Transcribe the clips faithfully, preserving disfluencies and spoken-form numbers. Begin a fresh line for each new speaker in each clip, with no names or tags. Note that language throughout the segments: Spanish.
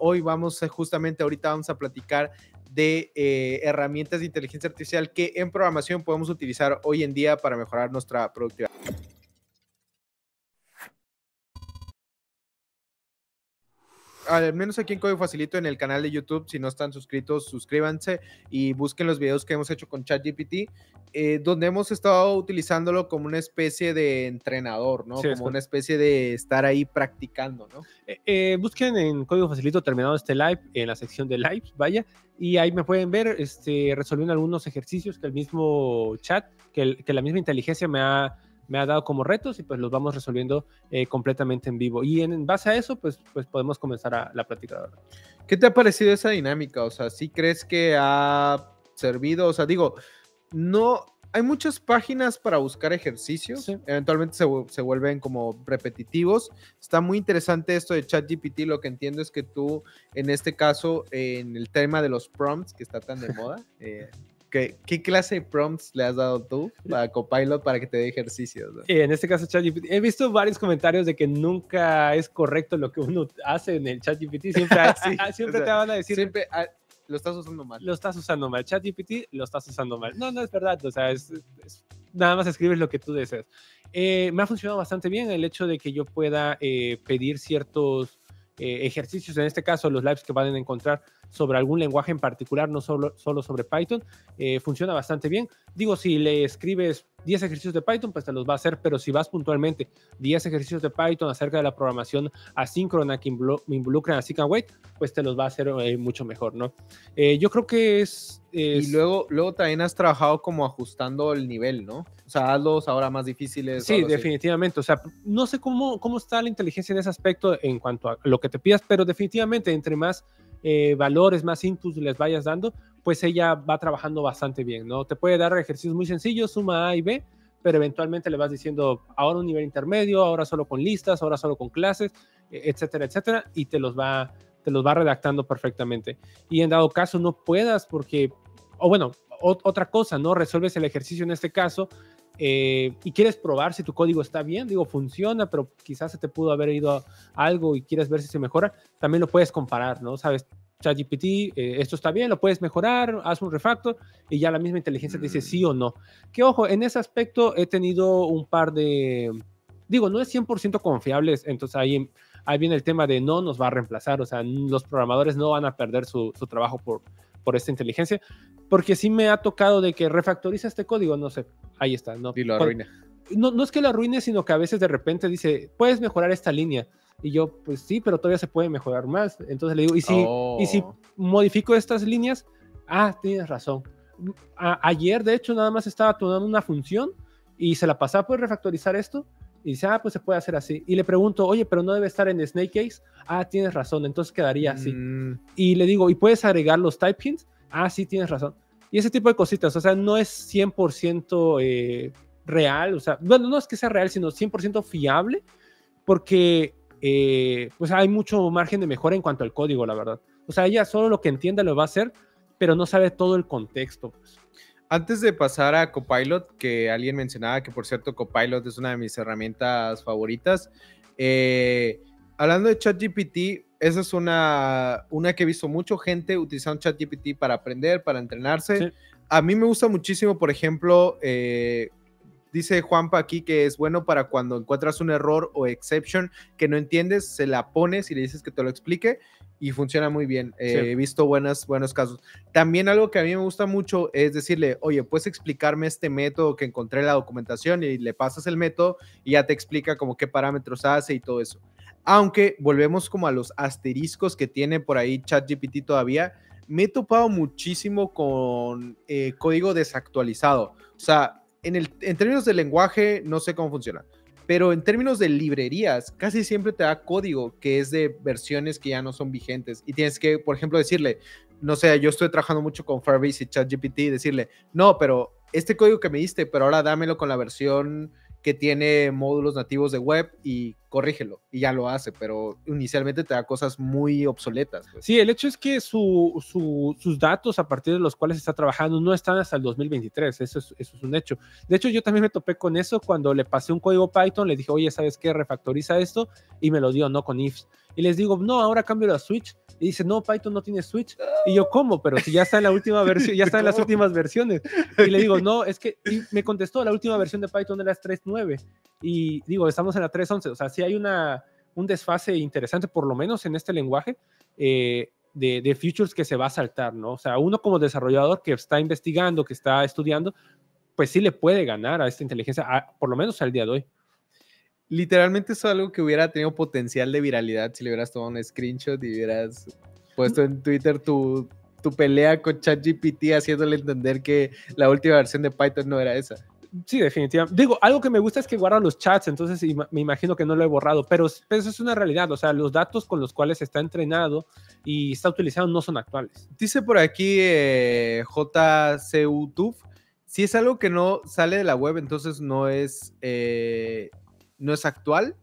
hoy vamos a, justamente ahorita vamos a platicar de eh, herramientas de inteligencia artificial que en programación podemos utilizar hoy en día para mejorar nuestra productividad. Al menos aquí en Código Facilito en el canal de YouTube, si no están suscritos, suscríbanse y busquen los videos que hemos hecho con ChatGPT, eh, donde hemos estado utilizándolo como una especie de entrenador, ¿no?
Sí,
como una especie de estar ahí practicando, ¿no?
Eh, eh, busquen en Código Facilito terminado este live, en la sección de lives, vaya, y ahí me pueden ver este, resolviendo algunos ejercicios que el mismo chat, que, el, que la misma inteligencia me ha me ha dado como retos y pues los vamos resolviendo eh, completamente en vivo. Y en, en base a eso, pues, pues podemos comenzar a, la plática.
¿Qué te ha parecido esa dinámica? O sea, ¿sí crees que ha servido? O sea, digo, no... Hay muchas páginas para buscar ejercicios, sí. Eventualmente se, se vuelven como repetitivos. Está muy interesante esto de ChatGPT. Lo que entiendo es que tú, en este caso, en el tema de los prompts, que está tan de moda, eh, ¿Qué, ¿Qué clase de prompts le has dado tú a Copilot para que te dé ejercicios, ¿no?
En este caso, ChatGPT. He visto varios comentarios de que nunca es correcto lo que uno hace en el ChatGPT. Siempre, sí, siempre o sea, te van a decir...
Siempre ah, lo estás usando mal.
Lo estás usando mal. ChatGPT lo estás usando mal. No, no es verdad. O sea, es, es, nada más escribes lo que tú deseas. Eh, me ha funcionado bastante bien el hecho de que yo pueda eh, pedir ciertos... Eh, ejercicios, en este caso los lives que van a encontrar sobre algún lenguaje en particular, no solo, solo sobre Python, eh, funciona bastante bien. Digo, si le escribes diez ejercicios de Python, pues te los va a hacer, pero si vas puntualmente diez ejercicios de Python acerca de la programación asíncrona que involucran a Seek and Wait, pues te los va a hacer eh, mucho mejor, ¿no? Eh, yo creo que es, es...
Y luego, luego también has trabajado como ajustando el nivel, ¿no? O sea, hazlos ahora más difíciles.
Sí, definitivamente. O sea, no sé cómo, cómo está la inteligencia en ese aspecto en cuanto a lo que te pidas, pero definitivamente entre más eh, valores, más inputs les vayas dando, pues ella va trabajando bastante bien, ¿no? Te puede dar ejercicios muy sencillos, suma A y B, pero eventualmente le vas diciendo ahora un nivel intermedio, ahora solo con listas, ahora solo con clases, etcétera, etcétera, y te los va, te los va redactando perfectamente. Y en dado caso no puedas porque, o bueno, o, otra cosa, ¿no? Resuelves el ejercicio en este caso, Eh, y quieres probar si tu código está bien, digo, funciona, pero quizás se te pudo haber ido algo y quieres ver si se mejora, también lo puedes comparar, ¿no? Sabes, ChatGPT, eh, esto está bien, lo puedes mejorar, haz un refactor y ya la misma inteligencia te dice sí o no. Que ojo, en ese aspecto he tenido un par de, digo, no es cien por ciento confiable, entonces ahí, ahí viene el tema de no nos va a reemplazar, o sea, los programadores no van a perder su, su trabajo por por esta inteligencia, porque sí me ha tocado de que refactoriza este código, no sé, ahí está. No,
y lo arruina.
No, no es que lo arruine, sino que a veces de repente dice, puedes mejorar esta línea, y yo, pues sí, pero todavía se puede mejorar más, entonces le digo, ¿y si, oh. ¿y si modifico estas líneas? Ah, tienes razón. A, ayer, de hecho, nada más estaba tomando una función, y se la pasaba, ¿puedes refactorizar esto? Y dice, ah, pues se puede hacer así. Y le pregunto, oye, pero no debe estar en Snake Case. Ah, tienes razón, entonces quedaría así. Mm. Y le digo, ¿y puedes agregar los type hints? Ah, sí, tienes razón. Y ese tipo de cositas, o sea, no es cien por ciento eh, real, o sea, bueno, no es que sea real, sino cien por ciento fiable, porque eh, pues hay mucho margen de mejora en cuanto al código, la verdad. O sea, ella solo lo que entienda lo va a hacer, pero no sabe todo el contexto, pues.
Antes de pasar a Copilot, que alguien mencionaba que, por cierto, Copilot es una de mis herramientas favoritas. Eh, hablando de ChatGPT, esa es una, una que he visto mucha gente utilizando ChatGPT para aprender, para entrenarse. Sí. A mí me gusta muchísimo, por ejemplo, eh, dice Juanpa aquí que es bueno para cuando encuentras un error o exception que no entiendes, se la pones y le dices que te lo explique y funciona muy bien. Eh, sí. He visto buenas, buenos casos. También algo que a mí me gusta mucho es decirle, oye, ¿puedes explicarme este método que encontré en la documentación? Y le pasas el método y ya te explica como qué parámetros hace y todo eso. Aunque volvemos como a los asteriscos que tiene por ahí ChatGPT todavía, me he topado muchísimo con eh, código desactualizado. O sea, en, el, en términos de lenguaje, no sé cómo funciona. Pero en términos de librerías, casi siempre te da código que es de versiones que ya no son vigentes. Y tienes que, por ejemplo, decirle, no sé, yo estoy trabajando mucho con Firebase y ChatGPT y decirle, no, pero este código que me diste, pero ahora dámelo con la versión que tiene módulos nativos de web y corrígelo, y ya lo hace, pero inicialmente te da cosas muy obsoletas. Pues.
Sí, el hecho es que su, su, sus datos a partir de los cuales está trabajando no están hasta el dos mil veintitrés, eso es, eso es un hecho. De hecho, yo también me topé con eso cuando le pasé un código Python, le dije, oye, ¿sabes qué? Refactoriza esto, y me lo dio, no con ifs. Y les digo, no, ahora cambio la switch. Y dice, no, Python no tiene switch. Y yo, ¿cómo? Pero si ya está en la última versión, ya está en las últimas versiones. Y le digo, no, es que, y me contestó, la última versión de Python era tres punto nueve. Y digo, estamos en la tres punto once. O sea, sí hay una, un desfase interesante, por lo menos en este lenguaje, eh, de, de features que se va a saltar, ¿no? O sea, uno como desarrollador que está investigando, que está estudiando, pues sí le puede ganar a esta inteligencia, a, por lo menos al día de hoy.
Literalmente es algo que hubiera tenido potencial de viralidad si le hubieras tomado un screenshot y hubieras puesto en Twitter tu, tu pelea con ChatGPT haciéndole entender que la última versión de Python no era esa.
Sí, definitivamente. Digo, algo que me gusta es que guarda los chats, entonces me imagino que no lo he borrado, pero, pero eso es una realidad. O sea, los datos con los cuales está entrenado y está utilizado no son actuales.
Dice por aquí eh, J C U T U F, si es algo que no sale de la web, entonces no es... Eh, no es actual.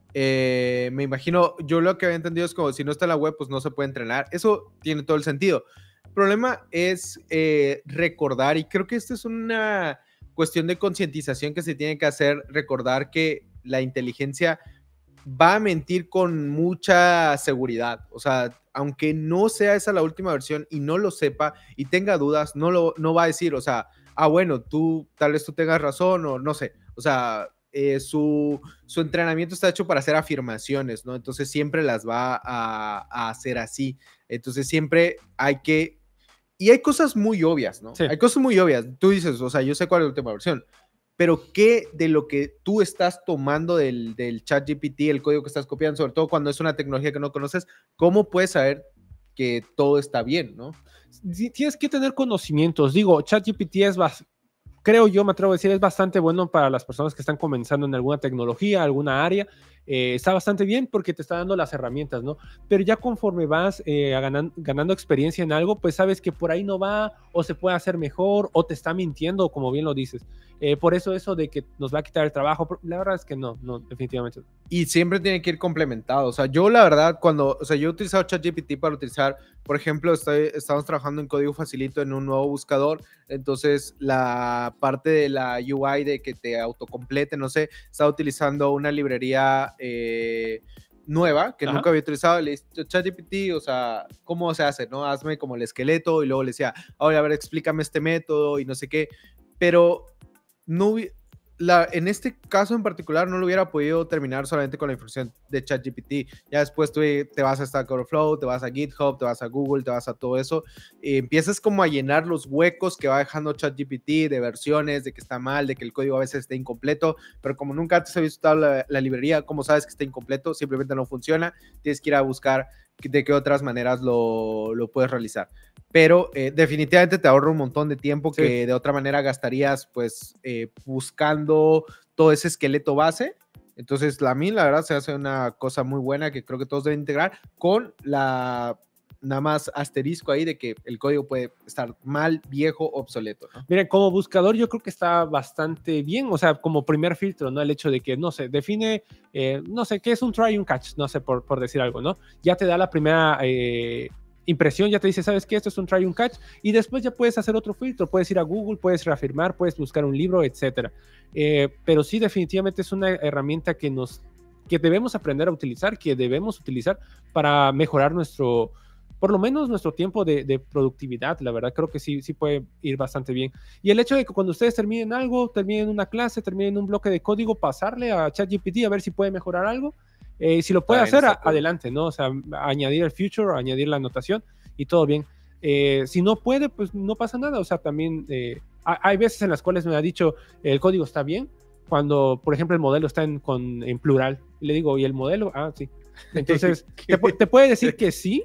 Eh, me imagino, yo lo que había entendido es como si no está en la web, pues no se puede entrenar. Eso tiene todo el sentido. El problema es eh, recordar, y creo que esta es una cuestión de concientización que se tiene que hacer, recordar que la inteligencia va a mentir con mucha seguridad. O sea, aunque no sea esa la última versión y no lo sepa y tenga dudas, no, lo, no va a decir, o sea, ah, bueno, tú, tal vez tú tengas razón o no sé. O sea, Eh, su, su entrenamiento está hecho para hacer afirmaciones, ¿no? Entonces siempre las va a, a hacer así. Entonces siempre hay que... Y hay cosas muy obvias, ¿no? Sí. Hay cosas muy obvias. Tú dices, o sea, yo sé cuál es la última versión, pero ¿qué de lo que tú estás tomando del, del ChatGPT, el código que estás copiando, sobre todo cuando es una tecnología que no conoces, cómo puedes saber que todo está bien, ¿no?
Tienes que tener conocimientos. Digo, ChatGPT es bastante... creo yo, me atrevo a decir, es bastante bueno para las personas que están comenzando en alguna tecnología, alguna área. Eh, está bastante bien porque te está dando las herramientas, ¿no? Pero ya conforme vas eh, ganan, ganando experiencia en algo, pues sabes que por ahí no va, o se puede hacer mejor, o te está mintiendo, como bien lo dices. Eh, por eso eso de que nos va a quitar el trabajo, la verdad es que no, no, definitivamente.
Y siempre tiene que ir complementado. O sea, yo la verdad, cuando, o sea, yo he utilizado ChatGPT para utilizar, por ejemplo, estoy, estamos trabajando en código facilito en un nuevo buscador, entonces la parte de la U I de que te autocomplete, no sé, estaba utilizando una librería eh, nueva que Ajá. nunca había utilizado. Le dije, ChatGPT, o sea, ¿cómo se hace? ¿No? Hazme como el esqueleto, y luego le decía, oye, a ver, explícame este método y no sé qué, pero no, la, en este caso en particular no lo hubiera podido terminar solamente con la información de ChatGPT. Ya después tú te vas a Stack Overflow, te vas a GitHub, te vas a Google, te vas a todo eso, y empiezas como a llenar los huecos que va dejando ChatGPT de versiones, de que está mal, de que el código a veces está incompleto, pero como nunca antes has visto la, la librería, ¿cómo sabes que está incompleto? Simplemente no funciona, tienes que ir a buscar de qué otras maneras lo, lo puedes realizar. Pero eh, definitivamente te ahorra un montón de tiempo sí. que de otra manera gastarías pues eh, buscando todo ese esqueleto base. Entonces la mí la verdad se hace una cosa muy buena que creo que todos deben integrar con la nada más asterisco ahí de que el código puede estar mal, viejo, obsoleto, ¿no?
Miren, como buscador yo creo que está bastante bien, o sea, como primer filtro, ¿no? El hecho de que, no sé, define, eh, no sé, ¿qué es un try y un catch? No sé, por, por decir algo, ¿no? Ya te da la primera eh, impresión, ya te dice, ¿sabes qué? Esto es un try y un catch, y después ya puedes hacer otro filtro, puedes ir a Google, puedes reafirmar, puedes buscar un libro, etcétera. Eh, pero sí, definitivamente es una herramienta que nos, que debemos aprender a utilizar, que debemos utilizar para mejorar nuestro... por lo menos nuestro tiempo de, de productividad, la verdad, creo que sí, sí puede ir bastante bien. Y el hecho de que cuando ustedes terminen algo, terminen una clase, terminen un bloque de código, pasarle a ChatGPT a ver si puede mejorar algo. Eh, si lo puede hacer, a, adelante, ¿no? O sea, añadir el future, añadir la anotación y todo bien. Eh, si no puede, pues no pasa nada. O sea, también eh, hay veces en las cuales me ha dicho el código está bien, cuando, por ejemplo, el modelo está en, con, en plural. Le digo, ¿y el modelo? Ah, sí. Entonces, te, te puede decir que sí,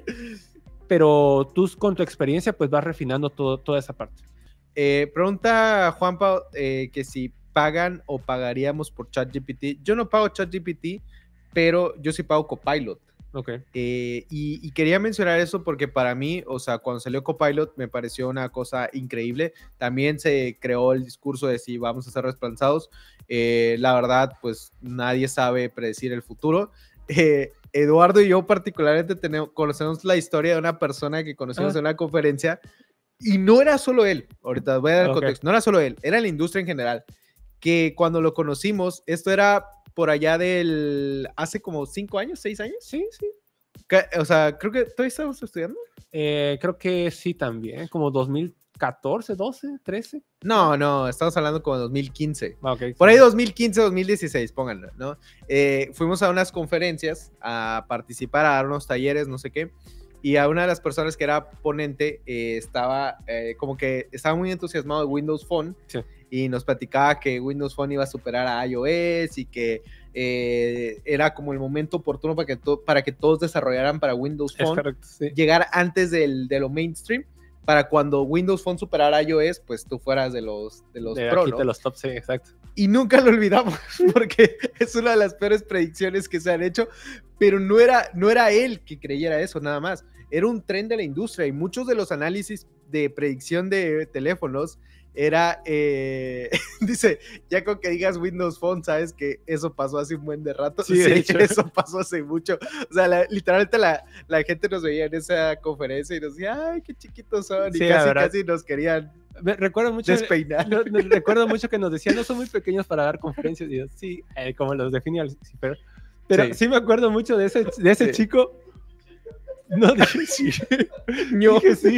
pero tú con tu experiencia pues vas refinando todo, toda esa parte.
Eh, pregunta Juanpa eh, que si pagan o pagaríamos por ChatGPT. Yo no pago ChatGPT, pero yo sí pago Copilot.
Ok.
Eh, y, y quería mencionar eso porque para mí, o sea, cuando salió Copilot me pareció una cosa increíble. También se creó el discurso de si vamos a ser reemplazados. Eh, la verdad, pues nadie sabe predecir el futuro. Eh, Eduardo y yo particularmente tenemos, conocemos la historia de una persona que conocimos
Ah.
en una conferencia y no era solo él. Ahorita voy a dar el
Ok.
contexto. No era solo él, era la industria en general. Que cuando lo conocimos, esto era por allá del... hace como cinco años, seis años.
Sí, sí.
Que- O sea, creo que todavía estamos estudiando.
Eh, creo que sí también, como dos mil catorce, doce, trece.
No, no, estamos hablando como dos mil quince.
Ah, ok,
Por
sí.
ahí dos mil quince, dos mil dieciséis, pónganlo, ¿no? Eh, fuimos a unas conferencias a participar, a dar unos talleres, no sé qué. Y a una de las personas que era ponente eh, estaba eh, como que estaba muy entusiasmado de Windows Phone.
Sí.
Y nos platicaba que Windows Phone iba a superar a iOS y que eh, era como el momento oportuno para que, to- para que todos desarrollaran para Windows
Es
Phone,
correcto, sí.
llegar antes del, de lo mainstream, para cuando Windows Phone superara iOS, pues tú fueras de los, de los
De
pro,
aquí
¿no?
de los top, sí, exacto.
Y nunca lo olvidamos, porque es una de las peores predicciones que se han hecho, pero no era, no era él que creyera eso, nada más. Era un tren de la industria y muchos de los análisis de predicción de teléfonos era, eh, dice, ya con que digas Windows Phone, sabes que eso pasó hace un buen de rato.
Sí, de hecho.
Eso pasó hace mucho. O sea, la- literalmente la, la gente nos veía en esa conferencia y nos decía, ay, qué chiquitos son.
Sí,
y
la
casi,
verdad.
casi nos querían
Me- recuerdo mucho,
despeinar.
no- no- recuerdo mucho que nos decían, no son muy pequeños para dar conferencias. Y yo, sí, eh, como los definía el pero, pero
Sí.
sí. me acuerdo mucho de ese, de ese
Sí.
chico. No dije sí.
No.
Dije sí.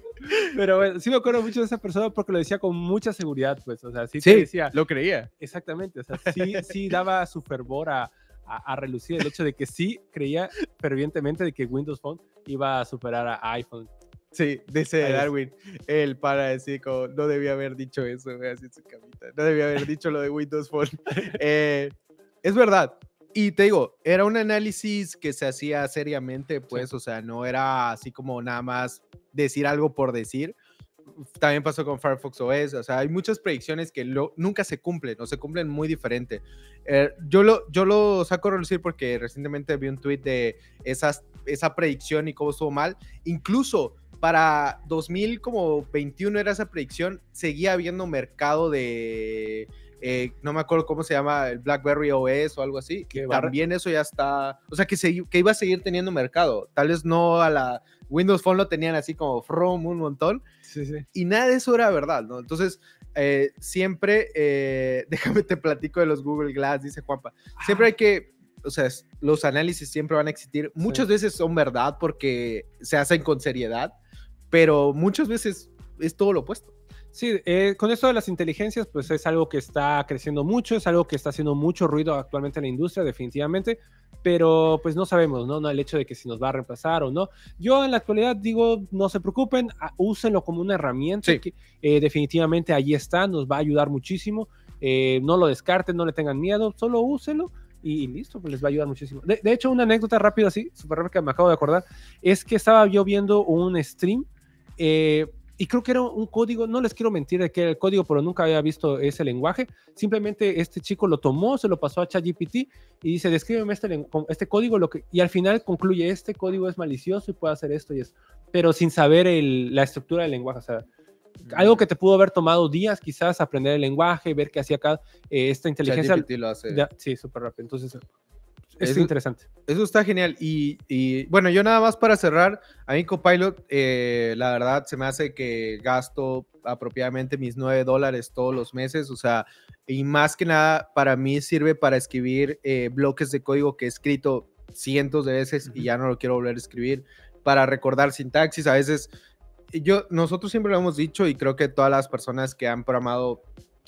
Pero bueno, sí me acuerdo mucho de esa persona porque lo decía con mucha seguridad, pues, o sea, sí, te
Sí,
decía,
lo creía.
exactamente, o sea, sí, sí daba su fervor a, a, a relucir el hecho de que sí creía fervientemente de que Windows Phone iba a superar a iPhone.
Sí, dice
Ahí es.
Darwin, él para decir como, no debía haber dicho eso, güey, así en su camita, no debía haber dicho lo de Windows Phone. Eh, es verdad, y te digo, era un análisis que se hacía seriamente, pues,
Sí.
o sea, no era así como nada más decir algo por decir. También pasó con Firefox O S, o sea, hay muchas predicciones que lo, nunca se cumplen, o se cumplen muy diferente. Eh, yo, lo, yo lo saco a relucir porque recientemente vi un tweet de esas, esa predicción y cómo estuvo mal. Incluso para dos mil veintiuno era esa predicción, seguía habiendo mercado de, eh, no me acuerdo cómo se llama, el BlackBerry O S o algo así, que
barra-
también eso ya está, o sea, que, se, que iba a seguir teniendo mercado. Tal vez no a la Windows Phone lo tenían así como from un montón,
Sí, sí.
y nada de eso era verdad, ¿no? Entonces, eh, siempre, eh, déjame te platico de los Google Glass, dice Juanpa, siempre hay que, o sea, es- los análisis siempre van a existir, muchas
Sí.
veces son verdad porque se hacen con seriedad, pero muchas veces es todo lo opuesto.
Sí, eh, con esto de las inteligencias, pues es algo que está creciendo mucho, es algo que está haciendo mucho ruido actualmente en la industria, definitivamente, pero pues no sabemos, ¿no? No el hecho de que si nos va a reemplazar o no. Yo en la actualidad digo, no se preocupen, a- úsenlo como una herramienta
Sí.
que eh, definitivamente allí está, nos va a ayudar muchísimo. Eh, no lo descarten, no le tengan miedo, solo úsenlo y, y listo, pues les va a ayudar muchísimo. De, de hecho, una anécdota rápida así, súper rápida que me acabo de acordar, es que estaba yo viendo un stream. Eh, y creo que era un código, no les quiero mentir de qué era el código, pero nunca había visto ese lenguaje. Simplemente este chico lo tomó, se lo pasó a ChatGPT y dice, descríbeme este, este código, lo que, y al final concluye, este código es malicioso y puede hacer esto y eso, pero sin saber el, la estructura del lenguaje. O sea, algo que te pudo haber tomado días quizás aprender el lenguaje, ver qué hacía acá eh, esta inteligencia.
ChatGPT lo hace.
Ya, sí, súper rápido. Entonces, es
Eso-
interesante.
Eso está genial. Y, y, bueno, yo nada más para cerrar, a mí Copilot, eh, la verdad se me hace que gasto apropiadamente mis nueve dólares todos los meses. O sea, y más que nada para mí sirve para escribir eh, bloques de código que he escrito cientos de veces y ya no lo quiero volver a escribir, para recordar sintaxis. A veces, yo, nosotros siempre lo hemos dicho y creo que todas las personas que han programado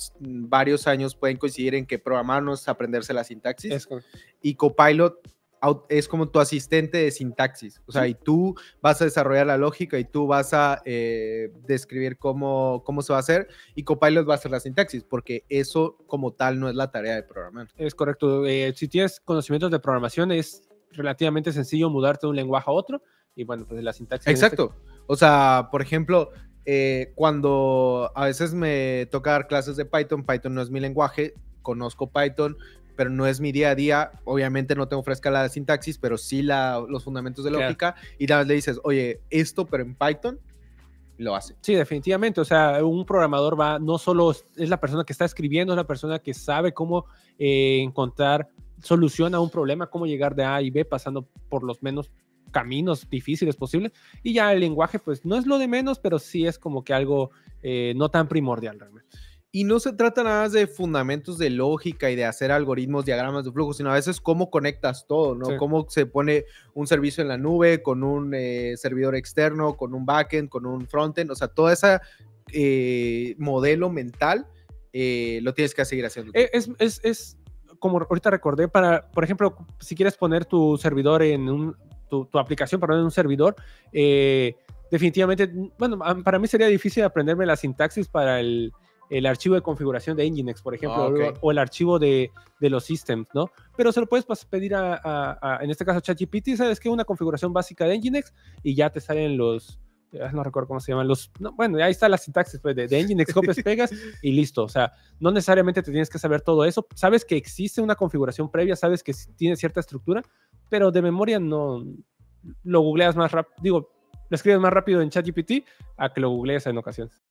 varios años pueden coincidir en que programar no es aprenderse la sintaxis.
Es correcto.
Y Copilot es como tu asistente de sintaxis, o sea,
Sí.
y tú vas a desarrollar la lógica y tú vas a eh, describir cómo, cómo se va a hacer, y Copilot va a hacer la sintaxis, porque eso como tal no es la tarea de programar.
Es correcto. Eh, si tienes conocimientos de programación, es relativamente sencillo mudarte de un lenguaje a otro. Y bueno, pues la sintaxis.
Exacto. O sea, por ejemplo, eh, cuando a veces me toca dar clases de Python, Python no es mi lenguaje, conozco Python, pero no es mi día a día. Obviamente no tengo fresca la sintaxis, pero sí la, los fundamentos de lógica. Claro. Y nada más le dices, oye, esto, pero en Python, lo hace.
Sí, definitivamente. O sea, un programador va, no solo es la persona que está escribiendo, es la persona que sabe cómo eh, encontrar solución a un problema, cómo llegar de A y B pasando por los menos caminos difíciles posibles. Y ya el lenguaje, pues, no es lo de menos, pero sí es como que algo eh, no tan primordial realmente.
Y no se trata nada más de fundamentos de lógica y de hacer algoritmos, diagramas de flujo, sino a veces cómo conectas todo, ¿no? Sí. Cómo se pone un servicio en la nube con un eh, servidor externo, con un backend, con un frontend, o sea, todo ese eh, modelo mental eh, lo tienes que seguir haciendo.
Es, es, es como ahorita recordé, para, por ejemplo, si quieres poner tu servidor en un, tu, tu aplicación para en un servidor, eh, definitivamente, bueno, para mí sería difícil aprenderme la sintaxis para el el archivo de configuración de Nginx, por ejemplo, oh, okay. o, o el archivo de, de los systems, ¿no? Pero se lo puedes pedir a, a, a en este caso, ChatGPT, ¿sabes qué? Una configuración básica de Nginx y ya te salen los, no recuerdo cómo se llaman, los, no, bueno, ahí está la sintaxis pues, de, de Nginx, copias, pegas y listo. O sea, no necesariamente te tienes que saber todo eso. Sabes que existe una configuración previa, sabes que tiene cierta estructura, pero de memoria no, lo googleas más rápido, digo, lo escribes más rápido en ChatGPT a que lo googlees en ocasiones.